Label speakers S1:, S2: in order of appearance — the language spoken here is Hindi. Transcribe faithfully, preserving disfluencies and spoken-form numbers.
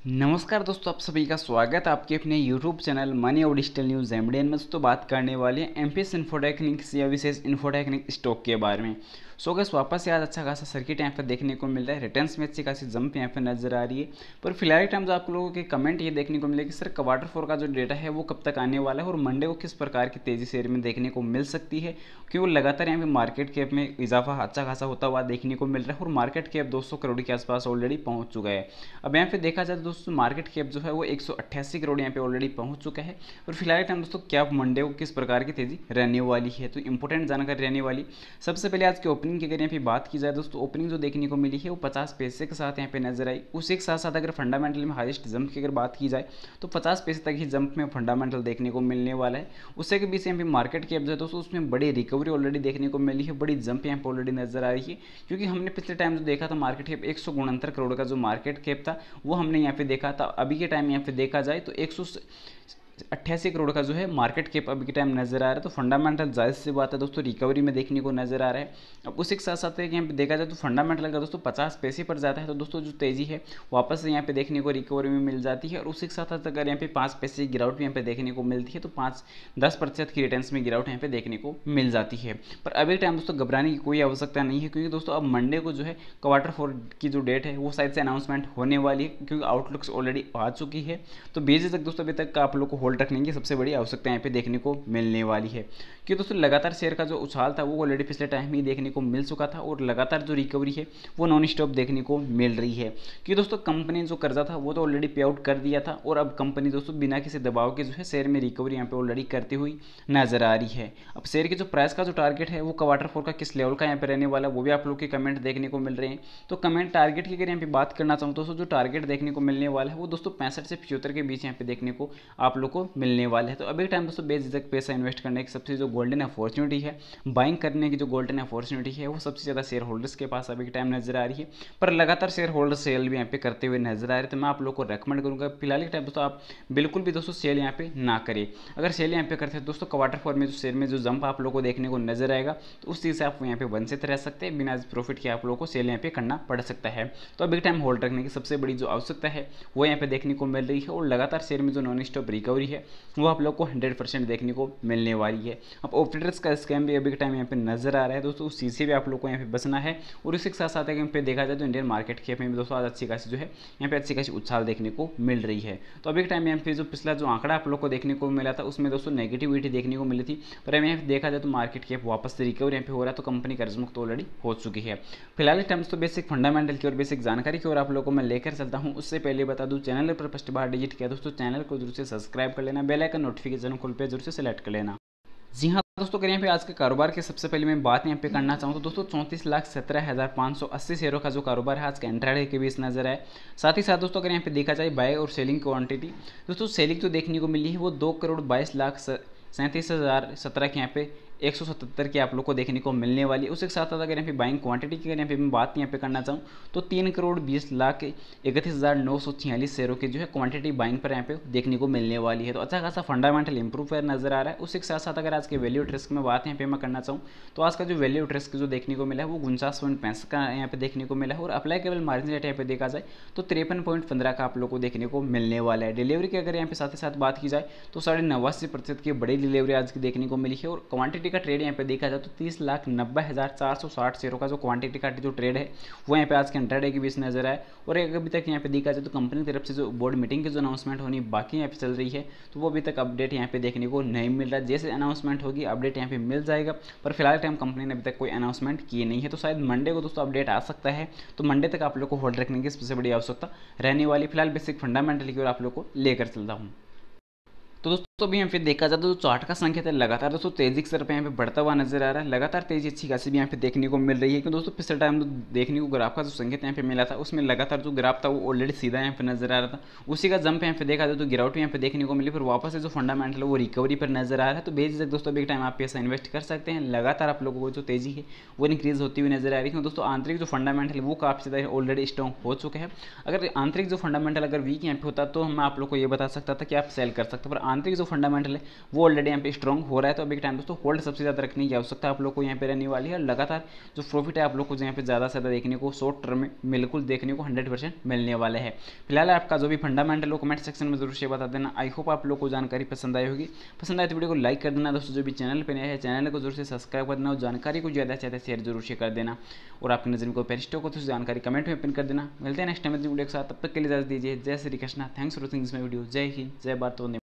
S1: नमस्कार दोस्तों, आप सभी का स्वागत है आपके अपने यूट्यूब चैनल मनी और डिजिटल न्यूज़ एमडीएन में। दोस्तों बात करने वाले हैं एमपीएस इन्फोटेक्निक या विशेष इन्फोटेक्निक स्टॉक के बारे में। सो गैस वापस से आज अच्छा खासा सर्किट यहाँ पर देखने को मिल रहा है। रिटर्न्स में अच्छी खासी जंप यहाँ पर नजर आ रही है। पर फिलहाल टाइम जो आप लोगों के कमेंट ये देखने को मिले कि सर क्वार्टर फोर का जो डेटा है वो कब तक आने वाला है और मंडे को किस प्रकार की तेजी शेयर में देखने को मिल सकती है, क्योंकि लगातार यहाँ पे मार्केट कैप में इजाफा अच्छा खासा होता हुआ देखने को मिल रहा है और मार्केट कैप दो सौ करोड़ के आसपास ऑलरेडी पहुंच चुका है। अब यहाँ पे देखा जाए तो दोस्तों मार्केट कैप जो है वो एक सौ अट्ठासी करोड़ यहाँ पे ऑलरेडी पहुंच चुका है। और फिलहाल टाइम दोस्तों क्या मंडे को किस प्रकार की तेजी रहने वाली है, तो इंपॉर्टेंट जानकारी रहने वाली। सबसे पहले आज की ओपनिंग की अगर यहाँ पे बात की जाए दोस्तों, ओपनिंग जो देखने को मिली है वो पचास पैसे के साथ यहाँ पे नजर आई। उसी के साथ साथ अगर फंडामेंटल में हाईएस्ट जंप की अगर बात की जाए तो पचास पैसे तक ही जंप में फंडामेंटल देखने को मिलने वाला है। उससे के बीच यहाँ पे मार्केट कैप जो है दोस्तों उसमें बड़ी रिकवरी ऑलरेडी देखने को मिली है, बड़ी जंप यहाँ पे ऑलरेडी नजर आ रही है। क्योंकि हमने पिछले टाइम जो देखा था मार्केट कैप एक सौ उनहत्तर करोड़ का जो मार्केट कैप था वो हमने यहाँ पे देखा था। अभी के टाइम यहाँ पे देखा जाए तो एक सौ अट्ठासी करोड़ का जो है मार्केट कैप अभी के टाइम नजर आ रहा है। तो फंडामेंटल जायज़ सी बात है दोस्तों, रिकवरी में देखने को नजर आ रहा है। अब उसी के साथ साथ यहाँ पे देखा जाए तो फंडामेंटल अगर दोस्तों पचास पैसे पर जाता है तो दोस्तों जो तेजी है वापस से यहाँ पे देखने को रिकवरी में मिल जाती है। और उसी के साथ साथ अगर यहाँ पे पाँच पैसे की गिरावट भी यहाँ पे देखने को मिलती है तो पाँच दस प्रतिशत की रिटर्न्स में गिरावट यहाँ पे देखने को मिल जाती है। पर अभी टाइम दोस्तों घबराने की कोई आवश्यकता नहीं है, क्योंकि दोस्तों अब मंडे को जो है क्वार्टर फोर की जो डेट है वो शायद से अनाउंसमेंट होने वाली है, क्योंकि आउटलुक्स ऑलरेडी आ चुकी है। तो बीस तक दोस्तों अभी तक आप लोग को होल्ड रखने की सबसे बड़ी आवश्यकता यहाँ पे देखने को मिलने वाली है। क्योंकि दोस्तों लगातार शेयर का जो उछाल था वो ऑलरेडी पिछले टाइम ही देखने को मिल चुका था और लगातार जो रिकवरी है वो नॉन स्टॉप देखने को मिल रही है। क्योंकि दोस्तों कंपनी जो कर्जा था वो तो ऑलरेडी पे आउट कर दिया था और अब कंपनी दोस्तों बिना किसी दबाव के जो है शेयर में रिकवरी यहाँ पे ऑलरेडी करती हुई नजर आ रही है। अब शेयर के जो प्राइस का जो टारगेट है वो क्वार्टर फोर का किस लेवल का यहाँ पे रहने वाला वो भी आप लोग के कमेंट देखने को मिल रहे हैं। तो कमेंट टारगेट की अगर यहाँ पे बात करना चाहूँ दोस्तों, जो टारगेट देखने को मिलने वाला है वो दोस्तों पैंसठ से पचहत्तर के बीच यहाँ पे देखने को आप लोग को मिलने वाला है। तो अभी टाइम दोस्तों बेझिझक पैसा इन्वेस्ट करने की सबसे जो गोल्डन अपॉर्चुनिटी है, बाइंग करने की जो गोल्डन अपॉर्चुनिटी है वो सबसे ज़्यादा शेयर होल्डर्स के पास अभी के टाइम नजर आ रही है। पर लगातार शेयर होल्डर सेल भी यहाँ पे करते हुए नजर आ रहे हैं। तो मैं आप लोग को रेकमेंड करूँगा फिलहाल के टाइम दोस्तों आप बिल्कुल भी दोस्तों सेल यहाँ पे ना करें। अगर सेल यहाँ पे करते हैं दोस्तों क्वार्टर फोर में जो शेयर में जो जंप आप लोग को देखने को नजर आएगा तो उस चीज़ से आप यहाँ पे वंचित रह सकते हैं। बिना प्रॉफिट के आप लोग को सेल यहाँ पे करना पड़ सकता है। तो अभी टाइम होल्ड रखने की सबसे बड़ी जो आवश्यकता है वो यहाँ पे देखने को मिल रही है और लगातार शेयर में जो नॉन स्टॉप रिकवरी है वो आप लोग को हंड्रेड परसेंट देखने को मिलने वाली है। अब ऑपरेटर्स का स्कैम भी अभी के टाइम यहाँ पे नजर आ रहा है दोस्तों, उस चीज़ से भी आप लोग को यहाँ पे बचना है। और इसी के साथ साथ यहाँ पे देखा जाए तो इंडियन मार्केट कैप में भी दोस्तों आज अच्छी खासी जो है यहाँ पे अच्छी खासी उछाल देखने को मिल रही है। तो अभी के टाइम यहाँ पे जो पिछला जो आंकड़ा आप लोग को देखने को मिला था उसमें दोस्तों नेगेटिविटी देखने को मिली थी। पर अभी यहाँ पे देखा जाए तो मार्केट कैप वापस से रिकवर यहाँ पे हो रहा है, तो कंपनी कर्ज मुक्त ऑलरेडी हो चुकी है। फिलहाल इस टाइम तो बेसिक फंडामेंटल की और बेसिक जानकारी की और आप लोगों को मैं लेकर चलता हूँ। उससे पहले बता दूँ चैनल पर फर्स्ट बार डिजिट किया दोस्तों चैनल को जरूर से सब्सक्राइब कर लेना, बेल आइकन नोटिफिकेशन खोल पे जरूर से सेलेक्ट कर लेना। जी हाँ दोस्तों, अगर यहाँ पे आज के कारोबार के सबसे पहले मैं बात यहाँ पे करना चाहूँ तो दोस्तों चौंतीस लाख सत्रह हज़ार पाँच सौ अस्सी शेयरों का जो कारोबार है आज के इंट्राडे के बीच नजर आए। साथ ही साथ दोस्तों अगर यहाँ पे देखा जाए बाय और सेलिंग क्वांटिटी, दोस्तों सेलिंग जो देखने को मिली है वो दो करोड़ बाईस लाख सैंतीस हज़ार सत्रह के यहाँ पे एक सौ सतहत्तर की आप लोग को देखने को मिलने वाली है। उसके साथ साथ अगर यहाँ पे बाइंग क्वांटिटी की अगर यहाँ पे मैं बात यहाँ पे करना चाहूँ तो तीन करोड़ बीस लाख इकतीस हज़ार नौ सौ छियालीस शेयरों की जो है क्वांटिटी बाइंग पर यहाँ पे देखने को मिलने वाली है। तो अच्छा खासा फंडामेंटल इंप्रूव कर नजर आ रहा है। उसी के साथ साथ अगर आज के वैल्यू रिस्क में बात यहाँ पे मैं करना चाहूँ तो आज का जो वैल्यू रिस्क जो देखने को मिला है वो उनचास पॉइंट पैंसठ का यहाँ पे देखने को मिला है। और अप्लाई केवल मार्जिन रेट यहाँ पे देखा जाए तो तिरपन पॉइंट पंद्रह का आप लोग को देखने को मिलने वाला है। डिलीवरी की अगर यहाँ पे साथ ही साथ बात की जाए तो साढ़े नवासी प्रतिशत की बड़ी डिलीवरी आज की देखने को मिली है। और क्वांटिटी का ट्रेड यहाँ पे देखा तो तीस लाख नब्बे हज़ार चार सौ साठ शेयरों का जो क्वांटिटी का जो ट्रेड है वो यहाँ पे आज के इंट्राडे के बीच नजर आए। और एक अभी तक यहाँ पे देखा जाए तो कंपनी की तरफ से जो बोर्ड मीटिंग की जो अनाउंसमेंट होनी बाकी यहाँ पे चल रही है तो वो अभी तक अपडेट यहाँ पे देखने को नहीं मिल रहा। जैसे अनाउंसमेंट होगी अपडेट यहाँ पे मिल जाएगा, पर फिलहाल टाइम कंपनी ने अभी तक कोई अनाउंसमेंट की नहीं है। तो शायद मंडे को दोस्तों अपडेट आ सकता है, तो मंडे तक आप लोग को होल्ड रखने की सबसे बड़ी आवश्यकता रहने वाली। फिलहाल बेसिक फंडामेंटल की ओर आप लोग को लेकर चलता हूँ। तो दोस्तों अभी यहाँ पे देखा जाए तो चार्ट का संकेत है लगातार दोस्तों तेजी की तरफ यहाँ पे बढ़ता हुआ नजर आ रहा है। लगातार तेजी अच्छी खासी भी यहाँ पे देखने को मिल रही है, क्योंकि दोस्तों पिछले टाइम तो देखने को ग्राफ का जो संकेत यहाँ पे मिला था उसमें लगातार जो ग्राफ था वो ऑलरेडी सीधा यहाँ पे नजर आ रहा था। उसी का जंप यहाँ पे देखा जाए तो गिरावट यहाँ पे देखने को मिली, फिर वापस से जो फंडामेंटल है वो रिकवरी पर नजर आ रहा है। तो बेझिझक दोस्तों अभी टाइम आप पैसा इन्वेस्ट कर सकते हैं। लगातार आप लोगों को जो तेजी है वो इंक्रीज होती हुई नजर आ रही है। दोस्तों आंतरिक जो फंडामेंटल है वो काफी ज़्यादा ऑलरेडी स्ट्रॉन्ग हो चुके हैं। अगर आंतरिक जो फंडामेंटल अगर वीक यहाँ पे होता तो मैं आप लोग को ये बता सकता था कि आप सेल कर सकते, पर आंतरिक जो फंडामेंटल है वो ऑलरेडी यहाँ पे स्ट्रॉन्ग हो रहा है। तो अभी के टाइम दोस्तों होल्ड सबसे ज़्यादा रखने की आवश्यकता आप लोग को यहाँ पे रहने वाली है। लगातार जो प्रॉफिट है आप लोग को यहाँ पे ज़्यादा से ज़्यादा देखने को शॉर्ट टर्म में बिल्कुल देखने को हंड्रेड परसेंट मिलने वाले हैं। फिलहाल आपका जो भी फंडामेंटल हो कमेंट सेक्शन में जरूर से बता देना। आई होप आप लोग को जानकारी पसंद आई होगी। पसंद आए तो वीडियो को लाइक कर देना दोस्तों। जो भी चैनल पर नया है चैनल को जरूर से सब्सक्राइब कर देना और जानकारी को ज़्यादा से ज़्यादा शेयर जरूर से कर देना। और आपकी नजर में कोई पेरिस्टो को तो जानकारी कमेंट में पिन कर देना। मिलते हैं नेक्स्ट टाइम वीडियो के साथ, तब तक के लिए इजाजत दीजिए। जय Shri Krishna, thanks for watching this my video. जय हिंद, जय भारत, वंदे